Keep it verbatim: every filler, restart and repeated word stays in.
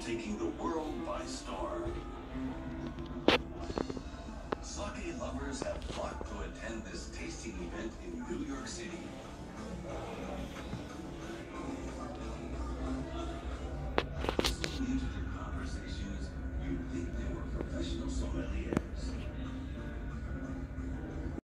taking the world by storm. Sake lovers have flocked to attend this tasting event in New York City. Soon into the